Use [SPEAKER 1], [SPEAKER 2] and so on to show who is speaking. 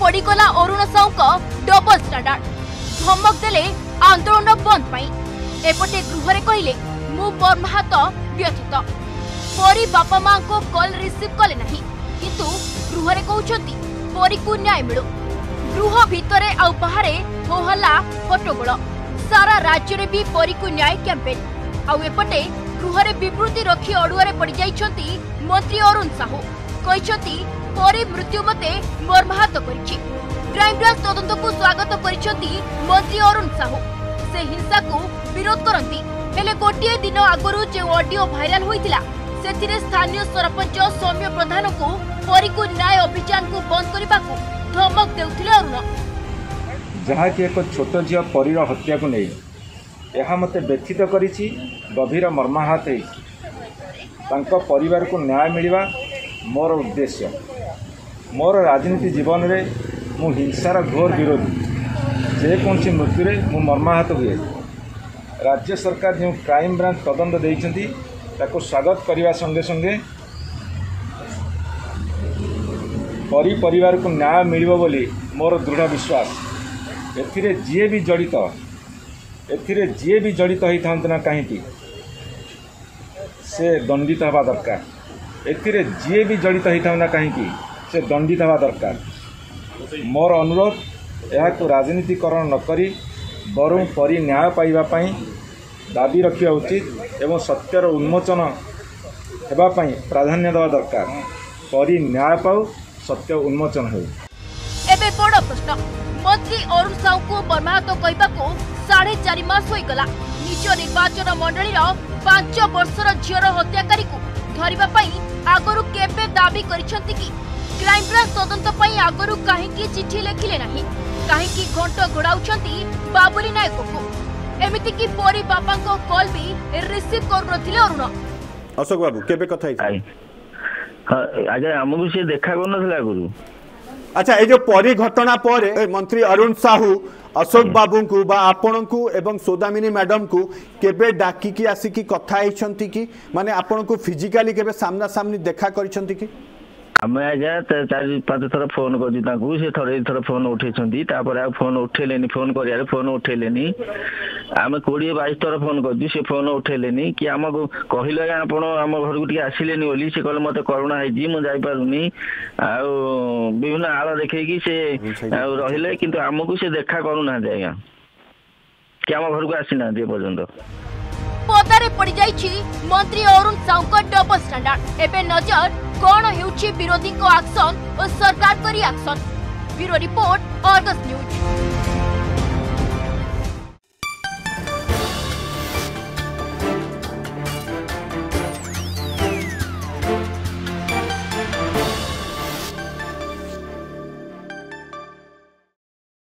[SPEAKER 1] पड़गला अरुण साहू को double standard धमक देले आंदोलन बंद पाई एपटे गृह कहले मु मर्माहत व्यथित परी बापा मां को कॉल रिसीव कले नहीं किंतु गृह कहउछंती परी को न्याय मिलु गृह भितरे आ बाहरे हो हल्ला हट्टगोल सारा राज्य रे भी परी को न्याय कैंपेन आउ एपटे गृह विवृत्ति रखी अड़ुआरे पड़ जाइछंती मंत्री अरुण साहू कहछंती परी मृत्यु मते मर्माहत करिछि क्राइमब्रांच तदंत को स्वागत करिछंती मंत्री अरुण साहू से हिंसा को विरोध करंती हेले गोटे दिन आगरु जे ऑडियो वायरल होइतिला सेथिरे स्थानीय सरपंच सौम्य प्रधान को परी को न्याय अभियान को बंद करबा को धमक देउथिले अरुण
[SPEAKER 2] जहाँ कि एक छोट झील परीर हत्या को नहीं यह मते व्यथित करिछि गभीर मर्माहत है परिवार को न्याय मिलवा मोर उद्देश्य मोर राजनीति जीवन में मु हिंसार घोर विरोधी जेकोसी मृत्यु मु मर्माहत हुए राज्य सरकार जो क्राइम ब्रांच तदंत देइछंती ताको स्वागत करने संगे संगे परी परिवार को न्याय मिलिबो बोली मोर दृढ़ विश्वास एथिरे जीए भी जड़ित होता ना कहीं से दंडित हवा दरकार एथिरे जीए भी जड़ित होता ना कहीं से दंडित हवा दरकार मोर अनुरोध यह को राजनीतिकरण न करी बरं परी न्याय पाइबा पई दाबी रखा उचित एवं सत्यर उन्मोचन होगापी प्राधान्य देवा दरकार परी न्याय पाऊ सत्य उन्मोचन हो
[SPEAKER 1] एबे बड़ प्रश्न मंत्री अरुण साहू को मर्माहत कहवाको 4.5 मास होइगला निज निर्वाचन मंडली 5 वर्षर झीर हत्याकारी को धरिबा पई आगरु केबे दाबी करिसंती कि क्राइमब्रांच तदंत पई आगरु काहेकि चिठी लेखिले नाही काहेकि घंट घोड़ाउछंती बाबुली नायक को एमिति कि परी बापा को कॉल भी रिसीव कर नथिले अरुण
[SPEAKER 3] अशोक बाबू केबे कथा है
[SPEAKER 4] आजा हमहु से देखा कर नथिला गुरु
[SPEAKER 3] अच्छा ये जो परी घटना पर मंत्री अरुण साहू अशोक बाबू को बा आपण को एवं सौदामिनी मैडम को केबे डाकिकी आसिकी कथा होइछंती कि माने आपण को फिजिकली केबे सामना सामनी देखा करिसंती कि
[SPEAKER 4] आम आजा 4-5 थर फोन कर से थर फोन उठे फोन उठेले फोन कर फोन उठेले आम 20-22 थर फोन कर से फोन उठेले कि आम कहले आप आम घर को आसिले बोली से कहले मत करुणा है मुझे जापारूनी विभिन्न आड़ देखी से रहिले किंतु आमको से देखा करूना आज्ञा कि आम घर को आसी ना पर्यंत
[SPEAKER 1] पदारे पड़ जाइछि मंत्री अरुण साहू को डबल स्टैंडर्ड एबे नजर कौन हेउछि विरोधी को एक्शन और सरकार करी action bureau report Argus news.